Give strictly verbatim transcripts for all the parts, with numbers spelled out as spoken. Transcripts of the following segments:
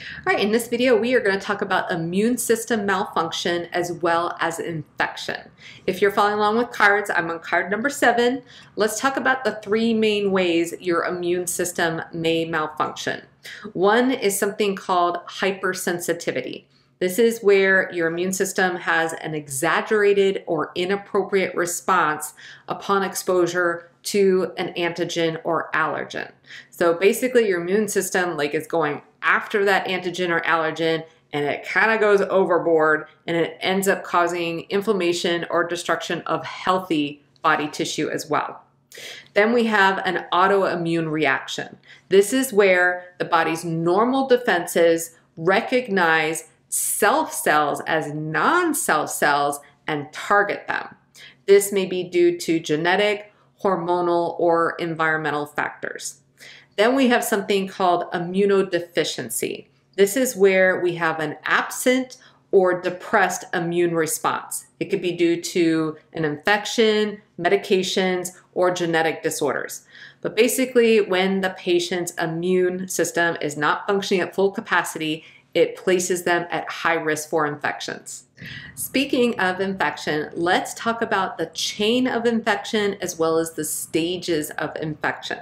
All right, in this video, we are going to talk about immune system malfunction as well as infection. If you're following along with cards, I'm on card number seven. Let's talk about the three main ways your immune system may malfunction. One is something called hypersensitivity. This is where your immune system has an exaggerated or inappropriate response upon exposure to an antigen or allergen. So basically your immune system like is going after that antigen or allergen, and it kind of goes overboard and it ends up causing inflammation or destruction of healthy body tissue as well. Then we have an autoimmune reaction. This is where the body's normal defenses recognize self cells as non-self cells and target them. This may be due to genetic, hormonal, or environmental factors. Then we have something called immunodeficiency. This is where we have an absent or depressed immune response. It could be due to an infection, medications, or genetic disorders. But basically, when the patient's immune system is not functioning at full capacity, it places them at high risk for infections. Speaking of infection, let's talk about the chain of infection as well as the stages of infection.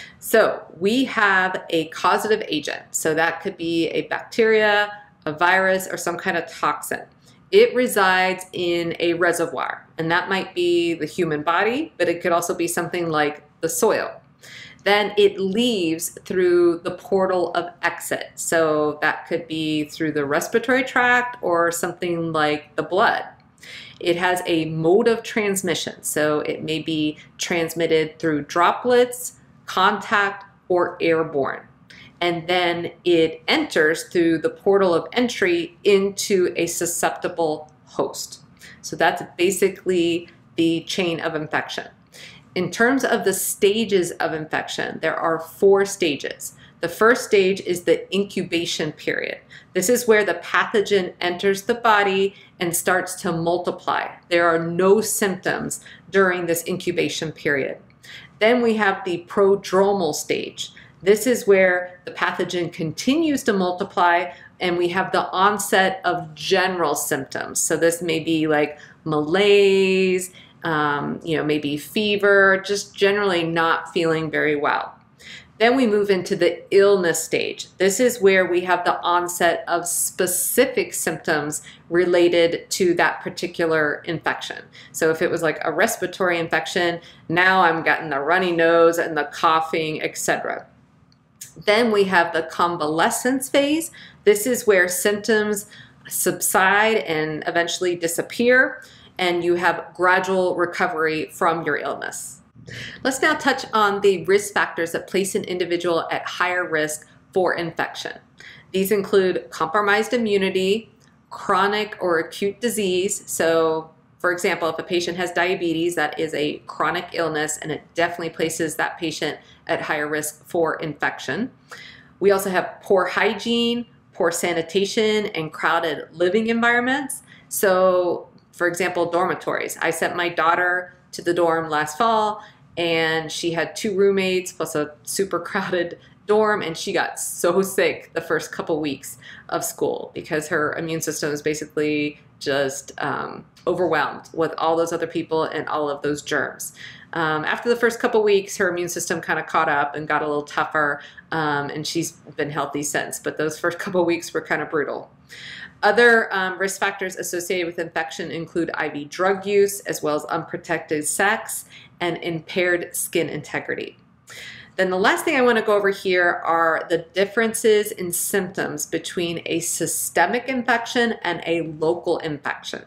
So we have a causative agent. So that could be a bacteria, a virus, or some kind of toxin. It resides in a reservoir, and that might be the human body, but it could also be something like the soil. Then it leaves through the portal of exit. So that could be through the respiratory tract or something like the blood. It has a mode of transmission. So it may be transmitted through droplets, contact, or airborne. And then it enters through the portal of entry into a susceptible host. So that's basically the chain of infection. In terms of the stages of infection, there are four stages. The first stage is the incubation period. This is where the pathogen enters the body and starts to multiply. There are no symptoms during this incubation period. Then we have the prodromal stage. This is where the pathogen continues to multiply and we have the onset of general symptoms. So this may be like malaise, Um, you know, maybe fever, just generally not feeling very well. Then we move into the illness stage. This is where we have the onset of specific symptoms related to that particular infection. So if it was like a respiratory infection, now I'm getting the runny nose and the coughing, et cetera. Then we have the convalescence phase. This is where symptoms subside and eventually disappear, and you have gradual recovery from your illness. Let's now touch on the risk factors that place an individual at higher risk for infection. These include compromised immunity, chronic or acute disease. So, for example, if a patient has diabetes, that is a chronic illness, and it definitely places that patient at higher risk for infection. We also have poor hygiene, poor sanitation, and crowded living environments. So, for example, dormitories. I sent my daughter to the dorm last fall, and she had two roommates plus a super crowded dorm, and she got so sick the first couple weeks of school because her immune system is basically just um, overwhelmed with all those other people and all of those germs. Um, after the first couple weeks, her immune system kind of caught up and got a little tougher, um, and she's been healthy since, but those first couple weeks were kind of brutal. Other um, risk factors associated with infection include I V drug use, as well as unprotected sex and impaired skin integrity. Then the last thing I want to go over here are the differences in symptoms between a systemic infection and a local infection.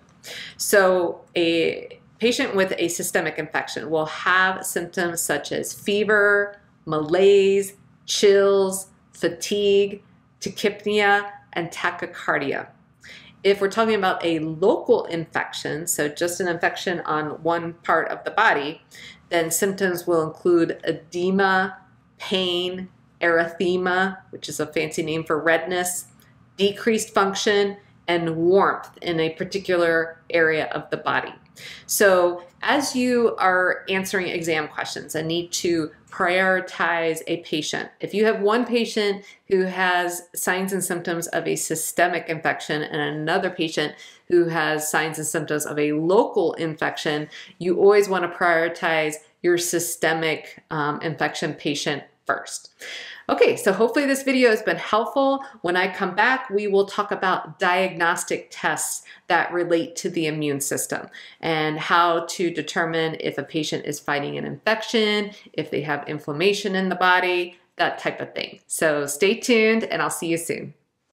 So a patient with a systemic infection will have symptoms such as fever, malaise, chills, fatigue, tachypnea, and tachycardia. If we're talking about a local infection, so just an infection on one part of the body, then symptoms will include edema, pain, erythema, which is a fancy name for redness, decreased function, and warmth in a particular area of the body. So as you are answering exam questions and need to prioritize a patient, if you have one patient who has signs and symptoms of a systemic infection and another patient who has signs and symptoms of a local infection, you always want to prioritize your systemic um, infection patient first. Okay, so hopefully this video has been helpful. When I come back, we will talk about diagnostic tests that relate to the immune system and how to determine if a patient is fighting an infection, if they have inflammation in the body, that type of thing. So stay tuned and I'll see you soon.